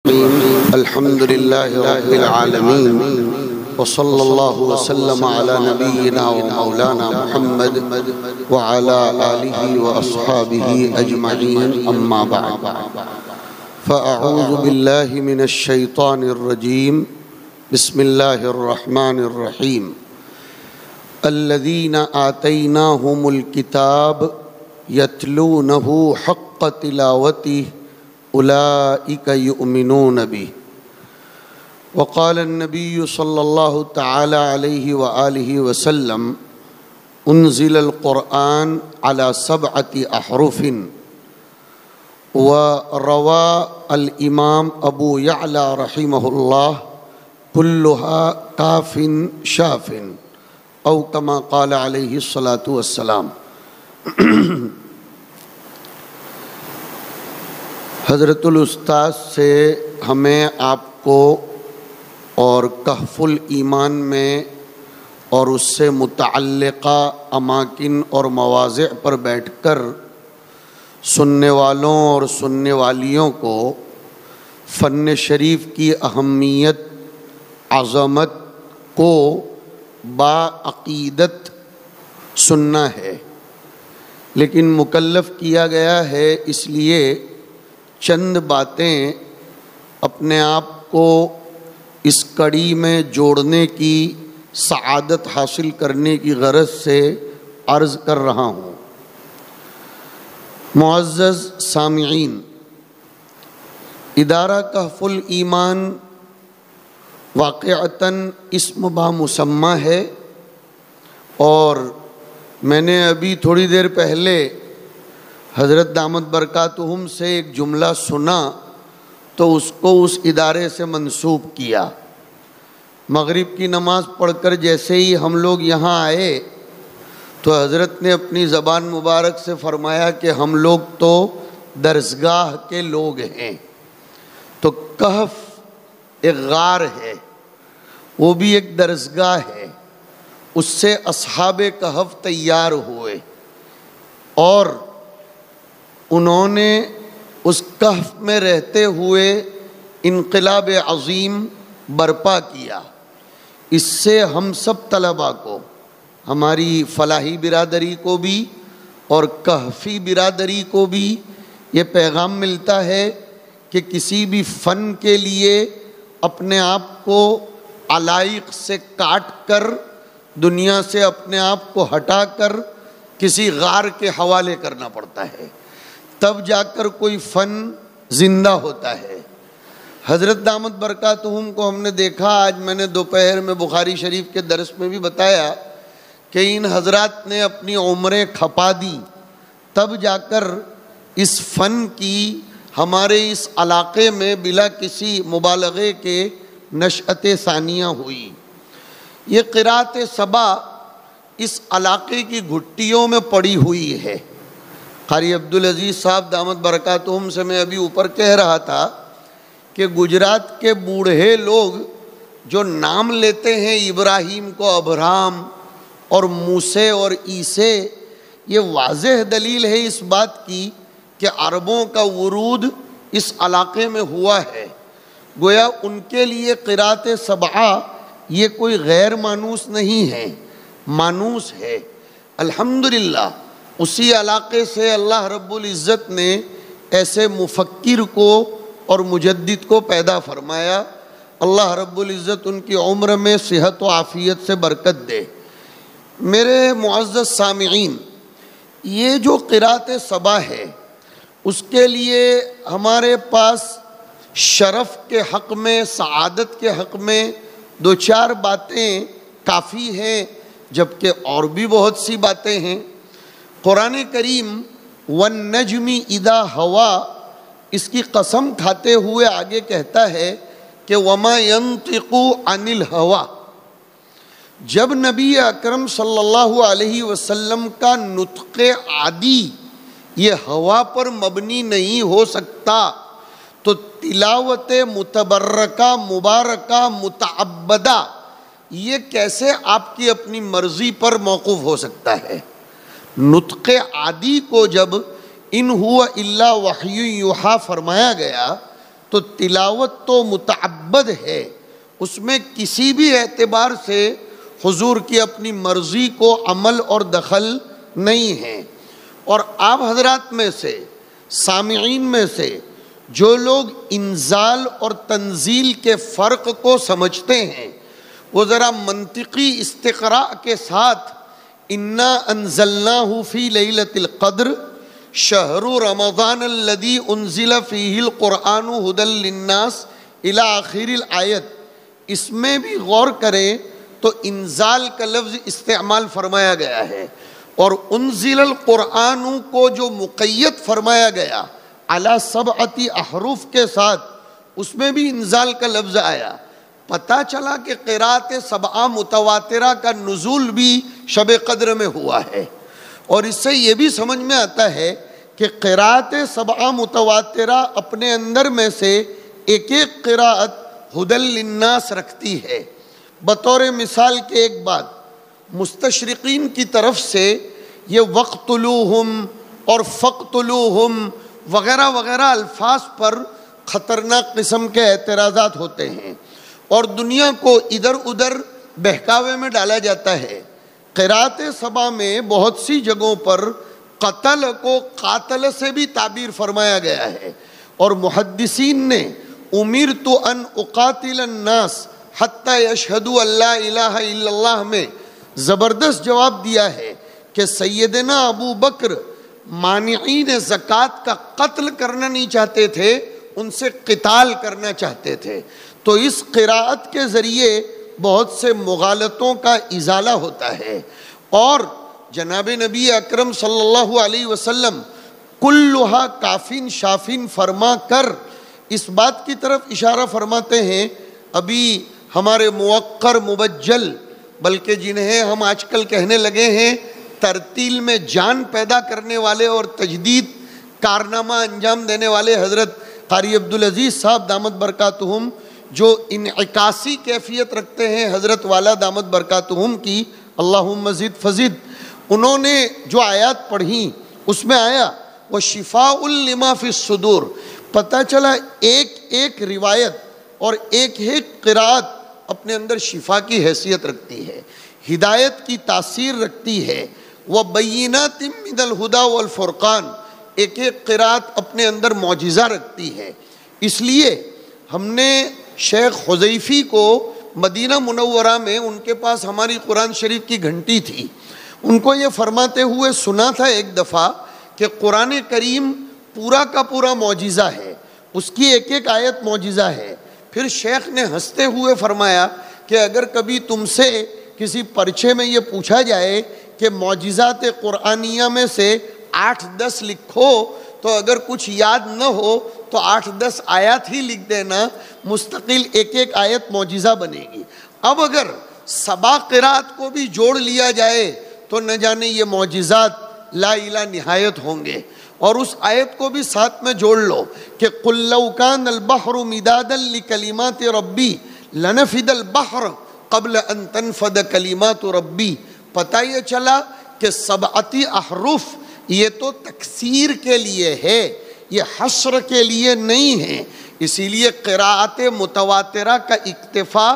الحمد لله رب العالمين وصلى الله وسلم على نبينا ومولانا محمد وعلى آله وأصحابه أجمعين أما بعد فأعوذ بالله من الشيطان الرجيم بسم الله الرحمن الرحيم الذين آتيناهم الكتاب يتلونه حق تلاوته أولئك يؤمنون به وقال النبي صلى الله تعالى عليه وآله وسلم أنزل القرآن على 7 أحرف وروى الإمام أبو يعلى رحمه الله كلها كاف شاف أو كما قال عليه الصلاة والسلام۔ حضرت الاستاذ سے ہمیں آپ کو اور کہف الایمان میں اور اس سے متعلقہ اماکن اور مواضع پر بیٹھ کر سننے والوں اور سننے والیوں کو فن شریف کی اہمیت عظمت کو باعقیدت سننا ہے، لیکن مکلف کیا گیا ہے اس لیے چند باتیں اپنے آپ کو اس کڑی میں جوڑنے کی سعادت حاصل کرنے کی غرض سے عرض کر رہا ہوں۔ معزز سامعین، ادارہ کہف الایمان واقعتاً اسم بامسمى ہے، اور میں نے ابھی تھوڑی دیر پہلے حضرت دامت برکاتہم سے ایک جملہ سنا تو اس کو اس ادارے سے منسوب کیا۔ مغرب کی نماز پڑھ کر جیسے ہی ہم لوگ یہاں آئے تو حضرت نے اپنی زبان مبارک سے فرمایا کہ ہم لوگ تو درسگاہ کے لوگ ہیں۔ تو کہف ایک غار ہے، وہ بھی ایک درسگاہ ہے، اس سے اصحاب کہف تیار ہوئے اور انہوں نے اس کہف میں رہتے ہوئے انقلاب عظیم برپا کیا۔ اس سے ہم سب طلباء کو، ہماری فلاحی برادری کو بھی اور کہفی برادری کو بھی یہ پیغام ملتا ہے کہ کسی بھی فن کے لیے اپنے آپ کو علائق سے کاٹ کر، دنیا سے اپنے آپ کو ہٹا کر کسی غار کے حوالے کرنا پڑتا ہے، تب جا کر کوئی فن زندہ ہوتا ہے۔ حضرت دامت برکاتہم کو ہم نے دیکھا، آج میں نے دوپہر میں بخاری شریف کے درس میں بھی بتایا کہ ان حضرات نے اپنی عمریں کھپا دی، تب جا کر اس فن کی ہمارے اس علاقے میں بلا کسی مبالغے کے نشأت ثانیہ ہوئی۔ یہ قرأت سبا اس علاقے کی گھٹیوں میں پڑی ہوئی ہے۔ قاری عبدالعزیز صاحب دامت برکاتہم سے میں ابھی اوپر کہہ رہا تھا کہ گجرات کے بوڑھے لوگ جو نام لیتے ہیں ابراہیم کو ابرام اور موسیٰ اور عیسیٰ، یہ واضح دلیل ہے اس بات کی کہ عربوں کا ورود اس علاقے میں ہوا ہے۔ گویا ان کے لیے قرأت سبعہ یہ کوئی غیر مانوس نہیں ہے، مانوس ہے۔ الحمدللہ اسی علاقے سے اللہ رب العزت نے ایسے مفکر کو اور مجدد کو پیدا فرمایا۔ اللہ رب العزت ان کی عمر میں صحت و عافیت سے برکت دے۔ میرے معزز سامعین، یہ جو قرأت سبا ہے اس کے لیے ہمارے پاس شرف کے حق میں، سعادت کے حق میں 2-4 باتیں کافی ہیں، جبکہ اور بھی بہت سی باتیں ہیں۔ قرآن کریم والنجم اذا ہوا اس کی قسم کھاتے ہوئے آگے کہتا ہے کہ وما ينطق عن الہوا۔ جب نبی اکرم صلی اللہ علیہ وسلم کا نطق عادی یہ ہوا پر مبنی نہیں ہو سکتا تو تلاوت متبرکہ مبارکہ متعبدہ یہ کیسے آپ کی اپنی مرضی پر موقوف ہو سکتا ہے؟ نطق عادی کو جب ان ہوا الا وحی یوحا فرمایا گیا تو تلاوت تو متعبد ہے، اس میں کسی بھی اعتبار سے حضور کی اپنی مرضی کو عمل اور دخل نہیں ہے۔ اور آپ حضرات میں سے، سامعین میں سے جو لوگ انزال اور تنزیل کے فرق کو سمجھتے ہیں، وہ ذرا منطقی استقراء کے ساتھ انا انزلناہ فی لیلۃ القدر شہر رمضان الذی انزل فیہ القرآن ھدی للناس الی آخر الآیت، اس میں بھی غور کریں تو انزال کا لفظ استعمال فرمایا گیا ہے، اور انزل القرآن کو جو مقید فرمایا گیا علی سبعۃ احرف کے ساتھ، اس میں بھی انزال کا لفظ آیا۔ پتہ چلا کہ قرأت سبعہ متواترہ کا نزول بھی شب قدر میں ہوا ہے، اور اس سے یہ بھی سمجھ میں آتا ہے کہ قرأت سبعہ متواترہ اپنے اندر میں سے ایک ایک قرأت ھدی للناس رکھتی ہے۔ بطور مثال کے ایک بات، مستشرقین کی طرف سے یہ وقتلوہم اور فقتلوہم وغیرہ وغیرہ الفاظ پر خطرناک قسم کے اعتراضات ہوتے ہیں، اور دنیا کو ادھر ادھر بہکاوے میں ڈالا جاتا ہے۔ قرأت سبع میں بہت سی جگہوں پر قتل کو قاتل سے بھی تعبیر فرمایا گیا ہے، اور محدثین نے امرت ان اقاتل الناس حتی یشہدوا ان لا الہ الا اللہ میں زبردست جواب دیا ہے کہ سیدنا ابو بکر مانعین زکوٰۃ کا قتل کرنا نہیں چاہتے تھے، ان سے قتال کرنا چاہتے تھے۔ تو اس قراءت کے ذریعے بہت سے مغالطوں کا ازالہ ہوتا ہے، اور جناب نبی اکرم صلی اللہ علیہ وسلم کلھا کافین شافین فرما کر اس بات کی طرف اشارہ فرماتے ہیں۔ ابھی ہمارے موقر مبجل، بلکہ جنہیں ہم آج کل کہنے لگے ہیں ترتیل میں جان پیدا کرنے والے اور تجدید کارنامہ انجام دینے والے، حضرت قاری عبدالعزیز صاحب دامت برکاتہم، جو انعکاسی کیفیت رکھتے ہیں حضرت والا دامت برکاتہم کی، اللہم زد فزد، انہوں نے جو آیات پڑھیں اس میں آیا وَشِفَاءٌ لِمَا فِي الصُّدُورِ، پتہ چلا ایک ایک روایت اور ایک ایک قرأت اپنے اندر شفا کی حیثیت رکھتی ہے، ہدایت کی تاثیر رکھتی ہے۔ وَبَيِّنَاتٍ مِّنَ الْهُدَى وَالْفُرْقَانِ، ایک ایک قرأت اپنے اندر معجزہ رکھتی ہے۔ اس لیے ہم نے شیخ حذیفی کو مدینہ منورہ میں، ان کے پاس ہماری قرآن شریف کی گھنٹی تھی، ان کو یہ فرماتے ہوئے سنا تھا ایک دفعہ کہ قرآن کریم پورا کا پورا معجزہ ہے، اس کی ایک ایک آیت معجزہ ہے۔ پھر شیخ نے ہنستے ہوئے فرمایا کہ اگر کبھی تم سے کسی پرچے میں یہ پوچھا جائے کہ معجزات قرآنیہ میں سے 8-10 لکھو، تو اگر کچھ یاد نہ ہو تو 8-10 آیات ہی لکھ دینا، مستقل ایک ایک آیت معجزہ بنے گی۔ اب اگر سبع قرأت کو بھی جوڑ لیا جائے تو نہ جانے یہ معجزات لا الہ نہایت ہوں گے۔ اور اس آیت کو بھی ساتھ میں جوڑ لو کہ قُلْ لَوْ كَانَ الْبَحْرُ مِدَادًا لِكَلِمَاتِ رَبِّي لَنَفِدَ الْبَحْرُ قَبْلَ أَن تَنْفَدَ كَلِمَاتُ رَبِّي۔ پتہ یہ چلا کہ سبعتی احرف یہ تو تکثیر کے لیے ہے، یہ حصر کے لیے نہیں ہے، اسی لیے قراءت متواترہ کا اکتفا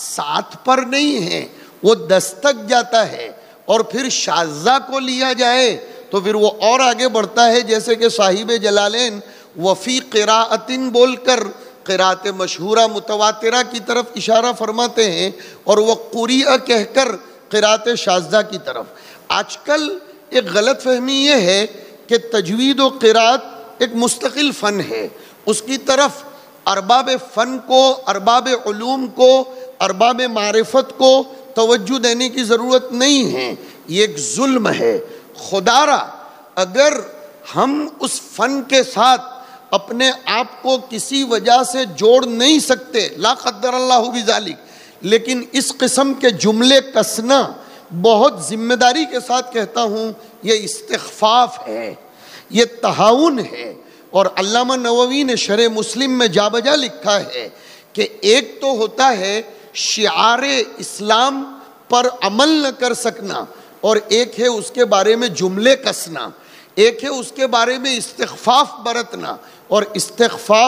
7 پر نہیں ہے، وہ 10 تک جاتا ہے۔ اور پھر شاذہ کو لیا جائے تو پھر وہ اور آگے بڑھتا ہے، جیسے کہ صاحب جلالین وفی قراءتن بول کر قراءت مشہورہ متواترہ کی طرف اشارہ فرماتے ہیں، اور وہ قریء کہہ کر قراءت شاذہ کی طرف۔ آج کل ایک غلط فہمی یہ ہے کہ تجوید و قراءت ایک مستقل فن ہے، اس کی طرف ارباب فن کو، ارباب علوم کو، ارباب معرفت کو توجہ دینے کی ضرورت نہیں ہے، یہ ایک ظلم ہے۔ خدا را اگر ہم اس فن کے ساتھ اپنے آپ کو کسی وجہ سے جوڑ نہیں سکتے، لا قدر اللہ بذالک، لیکن اس قسم کے جملے کسنا بہت ذمہ داری کے ساتھ کہتا ہوں، یہ استخفاف ہے، یہ تہاون ہے۔ اور علامہ نووی نے شرح مسلم میں جا بجا لکھا ہے کہ ایک تو ہوتا ہے شعار اسلام پر عمل نہ کر سکنا، اور ایک ہے اس کے بارے میں جملے کسنا، ایک ہے اس کے بارے میں استخفاف برتنا، اور استخفاف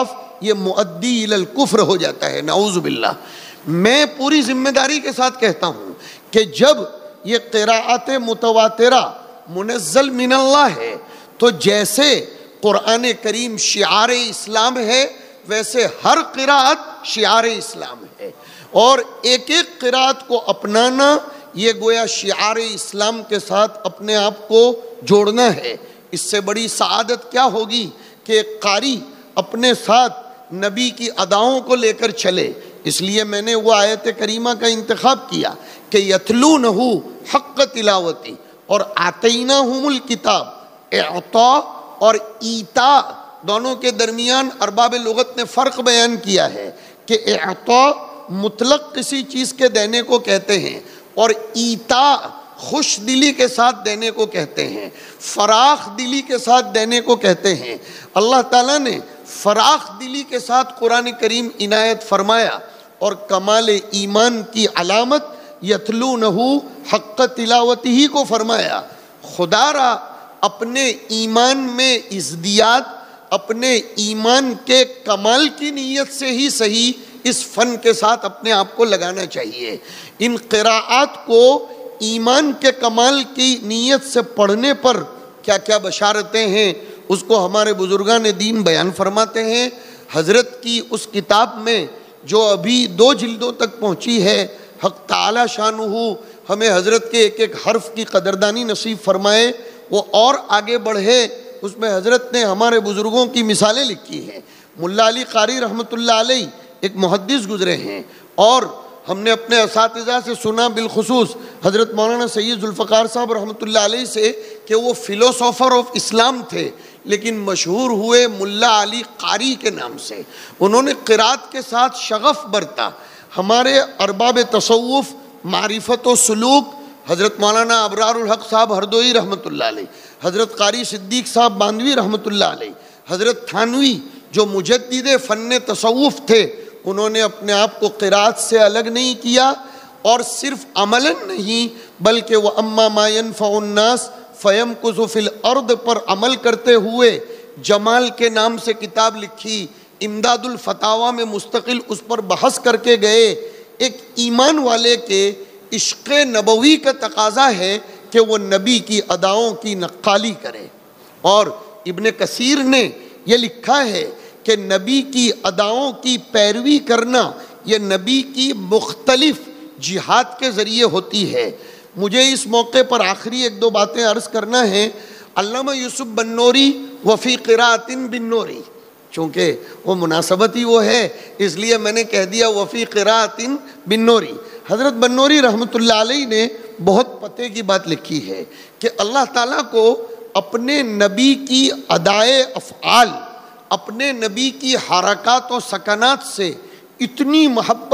یہ مؤدی الی الکفر ہو جاتا ہے، نعوذ باللہ۔ میں پوری ذمہ داری کے ساتھ کہتا ہوں کہ جب یہ قراءت متواترہ منزل من اللہ ہے تو جیسے قرآن کریم شعار اسلام ہے ویسے ہر قراءت شعار اسلام ہے، اور ایک ایک قراءت کو اپنانا یہ گویا شعار اسلام کے ساتھ اپنے آپ کو جوڑنا ہے۔ اس سے بڑی سعادت کیا ہوگی کہ قاری اپنے ساتھ نبی کی اداؤں کو لے کر چلے۔ اس لیے میں نے وہ آیت کریمہ کا انتخاب کیا کہ یتلونہ حق تلاوتی، اور آتیناہم الکتاب، اعطاء اور ایتاء دونوں کے درمیان ارباب لغت نے فرق بیان کیا ہے کہ اعطاء مطلق کسی چیز کے دینے کو کہتے ہیں، اور ایتاء خوش دلی کے ساتھ دینے کو کہتے ہیں، فراخ دلی کے ساتھ دینے کو کہتے ہیں۔ اللہ تعالیٰ نے فراخ دلی کے ساتھ قرآن کریم عنایت فرمایا، اور کمال ایمان کی علامت یتلونہ حق تلاوتہ کو فرمایا۔ خدا را اپنے ایمان میں ازدیاد، اپنے ایمان کے کمال کی نیت سے ہی صحیح اس فن کے ساتھ اپنے آپ کو لگانا چاہیے۔ ان قراءات کو ایمان کے کمال کی نیت سے پڑھنے پر کیا کیا بشارتیں ہیں اس کو ہمارے بزرگان دین بیان فرماتے ہیں۔ حضرت کی اس کتاب میں جو ابھی 2 جلدوں تک پہنچی ہے، حق تعالی شانہ ہمیں حضرت کے ایک ایک حرف کی قدردانی نصیب فرمائے، وہ اور آگے بڑھے۔ اس میں حضرت نے ہمارے بزرگوں کی مثالیں لکھی ہیں۔ ملا علی قاری رحمۃ اللہ علیہ ایک محدث گزرے ہیں، اور ہم نے اپنے اساتذہ سے سنا، بالخصوص حضرت مولانا سید ذوالفقار صاحب رحمۃ اللہ علیہ سے، کہ وہ فلوسوفر آف اسلام تھے، لیکن مشہور ہوئے ملا علی قاری کے نام سے۔ انہوں نے قرات کے ساتھ شغف برتا۔ ہمارے ارباب تصوف، معرفت و سلوک، حضرت مولانا ابرار الحق صاحب ہردوئی رحمۃ اللہ علیہ، حضرت قاری صدیق صاحب باندوی رحمۃ اللہ علیہ، حضرت تھانوی جو مجدد فن تصوف تھے، انہوں نے اپنے آپ کو قرات سے الگ نہیں کیا، اور صرف عملاً نہیں بلکہ وہ اما ما ينفع الناس فیمکث فی الارض پر عمل کرتے ہوئے جمال کے نام سے کتاب لکھی، امداد الفتاوی میں مستقل اس پر بحث کر کے گئے۔ ایک ایمان والے کے عشق نبوی کا تقاضا ہے کہ وہ نبی کی اداؤں کی نقالی کرے، اور ابن کثیر نے یہ لکھا ہے کہ نبی کی اداؤں کی پیروی کرنا یہ نبی کی مختلف جہاد کے ذریعے ہوتی ہے۔ مجھے اس موقع پر آخری 1-2 باتیں عرض کرنا ہے۔ علامہ یوسف بنوری وفی قراءۃ بالنوری، چونکہ وہ مناسبت ہی وہ ہے اس لیے میں نے کہہ دیا وفی قراءۃ بالنوری۔ حضرت بنوری رحمۃ اللہ علیہ نے بہت پتے کی بات لکھی ہے کہ اللہ تعالیٰ کو اپنے نبی کی ادائے افعال، اپنے نبی کی حرکات و سکنات سے اتنی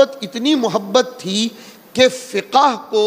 محبت تھی کہ فقہ کو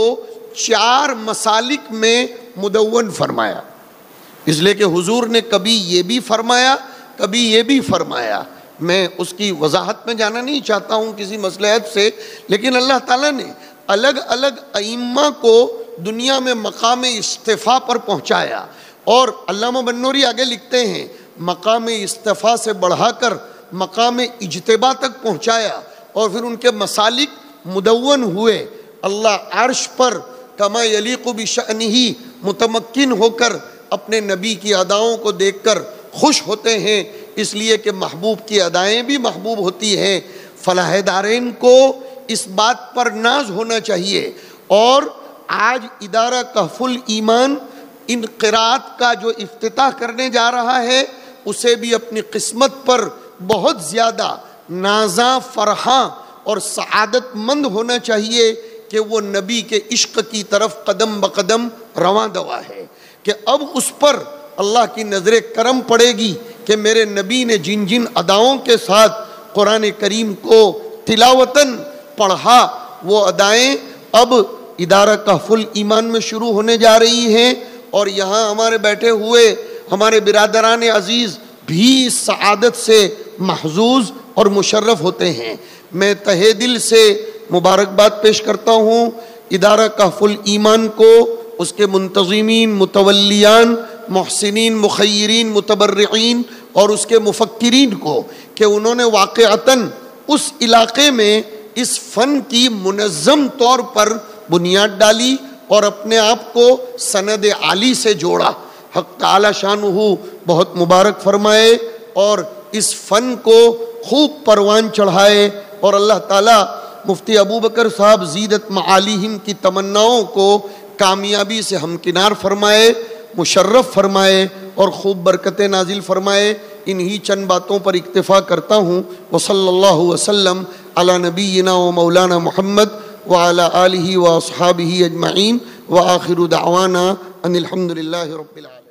4 مسالک میں مدون فرمایا۔ اس لیے کہ حضور نے کبھی یہ بھی فرمایا، کبھی یہ بھی فرمایا۔ میں اس کی وضاحت میں جانا نہیں چاہتا ہوں کسی مصلحت سے، لیکن اللہ تعالیٰ نے الگ الگ ائمہ کو دنیا میں مقام استفاء پر پہنچایا، اور علامہ بنوری آگے لکھتے ہیں مقام استفاء سے بڑھا کر مقام اجتباء تک پہنچایا، اور پھر ان کے مسالک مدون ہوئے۔ اللہ عرش پر کما یلیق بشأنہ متمکن ہو کر اپنے نبی کی اداؤں کو دیکھ کر خوش ہوتے ہیں، اس لیے کہ محبوب کی ادائیں بھی محبوب ہوتی ہیں۔ فلاح دارین کو اس بات پر ناز ہونا چاہیے، اور آج ادارہ کہف الایمان ان قرات کا جو افتتاح کرنے جا رہا ہے اسے بھی اپنی قسمت پر بہت زیادہ نازاں، فرحاں اور سعادت مند ہونا چاہیے کہ وہ نبی کے عشق کی طرف قدم بقدم رواں دوا ہے، کہ اب اس پر اللہ کی نظر کرم پڑے گی کہ میرے نبی نے جن جن اداؤں کے ساتھ قرآن کریم کو تلاوتاً پڑھا، وہ ادائیں اب ادارہ کہف الایمان میں شروع ہونے جا رہی ہیں، اور یہاں ہمارے بیٹھے ہوئے ہمارے برادران عزیز بھی اس سعادت سے محظوظ اور مشرف ہوتے ہیں۔ میں تہہ دل سے مبارکباد پیش کرتا ہوں ادارہ کہف الایمان کو، اس کے منتظمین، متولیان، محسنین، مخیرین، متبرعین اور اس کے مفکرین کو کہ انہوں نے واقعتاً اس علاقے میں اس فن کی منظم طور پر بنیاد ڈالی اور اپنے آپ کو سند عالی سے جوڑا. حق تعالی شانہ بہت مبارک فرمائے اور اس فن کو خوب پروان چڑھائے، اور اللہ تعالیٰ مفتی ابوبکر صاحب زیدت معالیہم کی تمناؤں کو کامیابی سے ہمکنار فرمائے، مشرف فرمائے اور خوب برکتیں نازل فرمائے. انہی چند باتوں پر اکتفا کرتا ہوں. وصلی اللہ وسلم علی نبینا و مولانا محمد وعلی آلہ و اصحابہ اجمعین وآخر دعوانا ان الحمد للہ رب العالمین.